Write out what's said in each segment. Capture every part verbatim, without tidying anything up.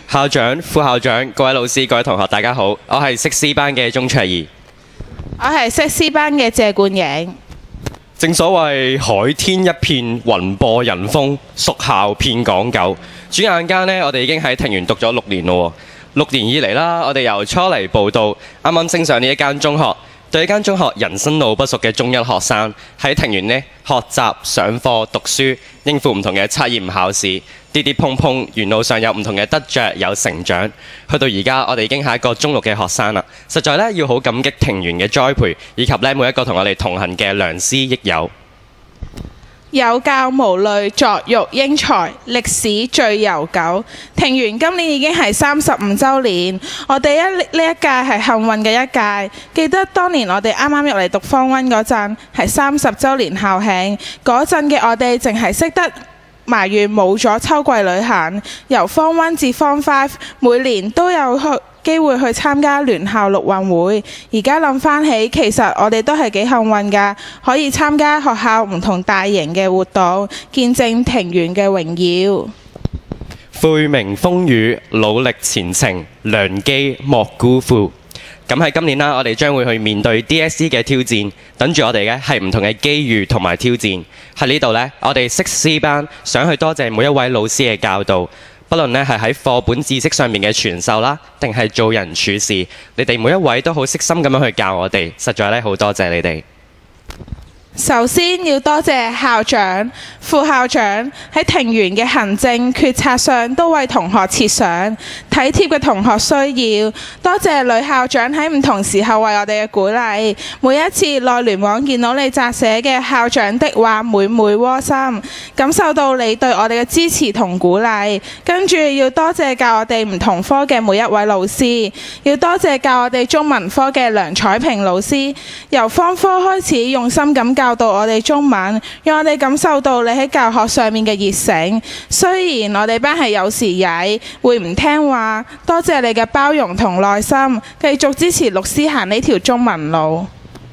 校長、副校長、各位老師、各位同學，大家好，我係識 C 班嘅鍾卓兒。 我係識 C 班嘅謝冠瑩。 正所謂海天一片雲播人風，屬校遍港九。轉眼間呢，我哋已經喺庭園讀咗六年咯。六年以嚟啦，我哋由初嚟報到，啱啱升上呢一間中學，對呢間中學人生路不熟嘅中一學生，喺庭園呢學習、上課、讀書，應付唔同嘅測驗考試，跌跌碰碰，沿路上有唔同嘅得着，有成長。去到而家，我哋已經係一個中六嘅學生啦，實在呢，要好感激庭園嘅栽培，以及呢每一個同我哋同行嘅良師益友。 有教無類，作育英才，歷史最悠久。庭園今年已經係三十五週年，我哋一呢一屆係幸運嘅一屆。記得當年我哋啱啱入嚟讀 Form One 嗰陣，係三十週年校慶，嗰陣嘅我哋淨係識得埋怨冇咗秋季旅行，由 Form One 至 Form Five 每年都有去機會去參加聯校陸運會。而家諗返起，其實我哋都係幾幸運㗎，可以參加學校唔同大型嘅活動，見證庭園嘅榮耀。 晦明風雨，努力前程，良機莫辜負。咁喺今年啦，我哋將會去面對 D S E 嘅挑戰，等住我哋嘅係唔同嘅機遇同埋挑戰。喺呢度呢，我哋識 C 班想去多謝每一位老師嘅教導，不論呢係喺課本知識上面嘅傳授啦，定係做人處事，你哋每一位都好悉心咁樣去教我哋，實在呢好多謝你哋。 首先要多謝校長、副校長喺庭園嘅行政決策上都為同學設想，體貼嘅同學需要。多謝女校長喺唔同時候為我哋嘅鼓勵。每一次內聯網見到你撰寫嘅校長的話，每每窩心，感受到你對我哋嘅支持同鼓勵。跟住要多謝教我哋唔同科嘅每一位老師，要多謝教我哋中文科嘅梁彩萍老師，由方科開始用心咁教導我哋中文，讓我哋感受到你喺教學上面嘅熱誠。雖然我哋班係有時曳，會唔聽話，多謝你嘅包容同耐心，繼續支持律師行呢條中文路。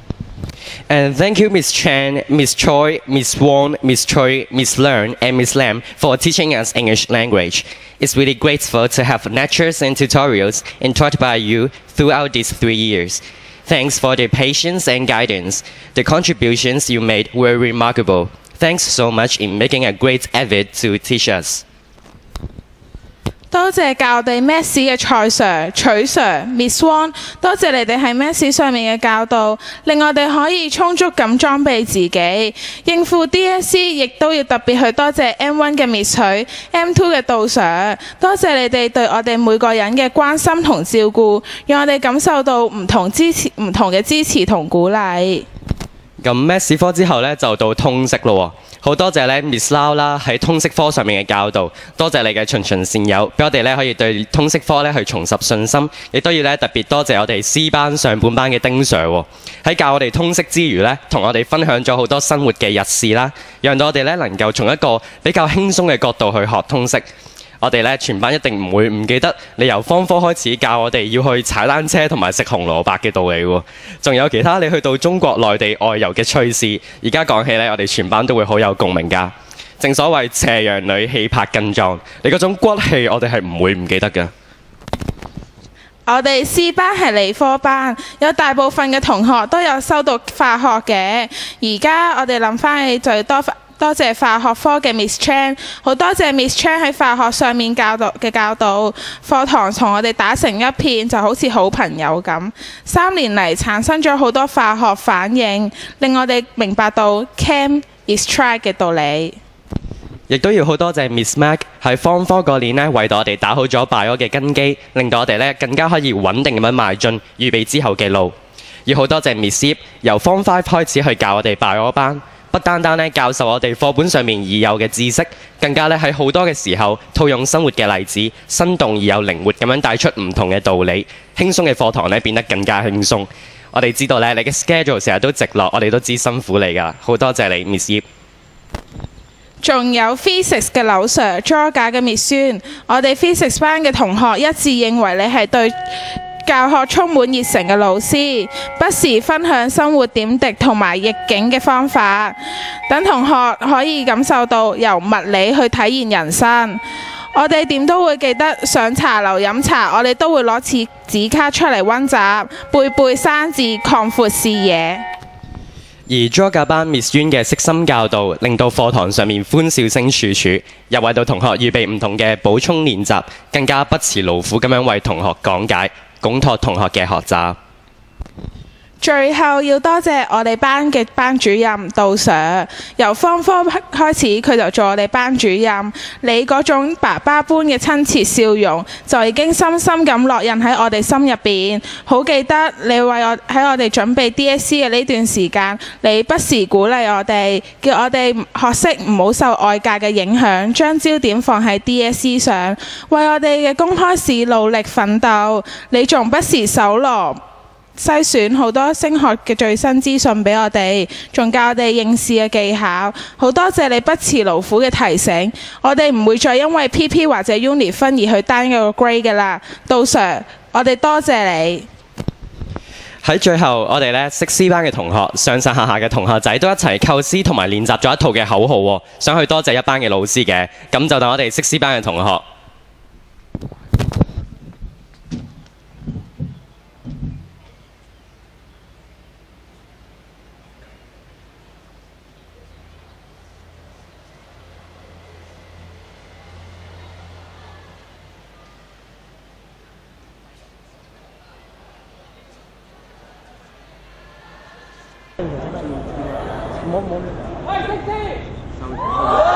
And thank you, Miss Chan, Miss Choi, Miss Wong, Miss Choi, Miss Learn, and Miss Lam for teaching us English language. It's really grateful to have lectures and tutorials and taught by you throughout these three years. Thanks for the patience and guidance. The contributions you made were remarkable. Thanks so much in making a great effort to teach us. 多謝教我哋 Maths 嘅蔡 Sir、取 Sir、Miss Wong， 多謝你哋喺 Maths 上面嘅教導，令我哋可以充足咁裝備自己，應付 D S E， 亦都要特別去多謝 M 一 嘅 Miss 許、M 二 嘅杜 Sir， 多謝你哋對我哋每個人嘅關心同照顧，讓我哋感受到唔同支持、唔同嘅支持同鼓勵。 咁 Maths 科之後呢，就到通識咯。好多謝咧 Miss Lau 啦喺通識科上面嘅教導，多謝你嘅循循善誘，俾我哋咧可以對通識科咧去重拾信心，亦都要咧特別多謝我哋 C 班上半班嘅丁 Sir 喎，喺教我哋通識之餘咧，同我哋分享咗好多生活嘅日事啦，讓到我哋咧能夠從一個比較輕鬆嘅角度去學通識。我哋咧全班一定唔會唔記得你由方科開始教我哋要去踩單車同埋食紅蘿蔔嘅道理喎，仲有其他你去到中國內地外遊嘅趣事。而家講起咧，我哋全班都會好有共鳴㗎。正所謂斜陽裏氣魄更壯，你嗰種骨氣我哋係唔會唔記得㗎。 我哋 C 班係理科班，有大部分嘅同學都有修讀化學嘅。而家我哋諗翻起就要多多謝化學科嘅 Miss Chan， 好多謝 Miss Chan 喺化學上面教導嘅教導，課堂同我哋打成一片，就好似好朋友咁。三年嚟產生咗好多化學反應，令我哋明白到 Chem is try 嘅道理。 亦都要好多謝 Miss Mac 喺方科嗰年呢，為到我哋打好咗 bio 嘅根基，令到我哋呢更加可以穩定咁樣邁進，預備之後嘅路。要好多謝 Miss Yip 由 Form Five 開始去教我哋 bio 班。不單單咧教授我哋課本上面已有嘅知識，更加咧喺好多嘅時候套用生活嘅例子，生動而又靈活咁樣帶出唔同嘅道理，輕鬆嘅課堂咧變得更加輕鬆。我哋知道咧你嘅 schedule 成日都直落，我哋都知辛苦你㗎，好多謝你 Miss Yip。 仲有 Physics 嘅劉 Sir、Georgia 嘅 Miss Yuen， 我哋 Physics 班嘅同學一致認為你係對教學充滿熱誠嘅老師，不時分享生活點滴同埋逆境嘅方法，等同學可以感受到由物理去體驗人生。 我哋點都會記得上茶樓飲茶，我哋都會攞次紙卡出嚟溫習，背背生字，擴闊視野。 而 Georgia 班 Miss Yuen 嘅悉心教導，令到課堂上面歡笑聲處處，又為到同學預備唔同嘅補充練習，更加不辭勞苦咁樣為同學講解，拱托同學嘅學習。 最後要多謝我哋班嘅班主任杜 Sir， 由方科開始佢就做我哋班主任，你嗰種爸爸般嘅親切笑容就已經深深咁烙印喺我哋心入邊。好記得你為我喺我哋準備 D S C 嘅呢段時間，你不時鼓勵我哋，叫我哋學識唔好受外界嘅影響，將焦點放喺 D S C 上，為我哋嘅公開試努力奮鬥。你仲不時搜羅篩選好多升學嘅最新資訊俾我哋，仲教我哋應試嘅技巧。好多謝你不辭勞苦嘅提醒，我哋唔會再因為 P P 或者 Uni 分而去單一個 grade 嘅啦。杜 Sir， 我哋多謝你。 喺最後，我哋咧識 C 班嘅同學，上上下下嘅同學仔都一齊構思同埋練習咗一套嘅口號喎，想去多謝一班嘅老師嘅。咁就等我哋識 C 班嘅同學。 冇冇。喂，識先。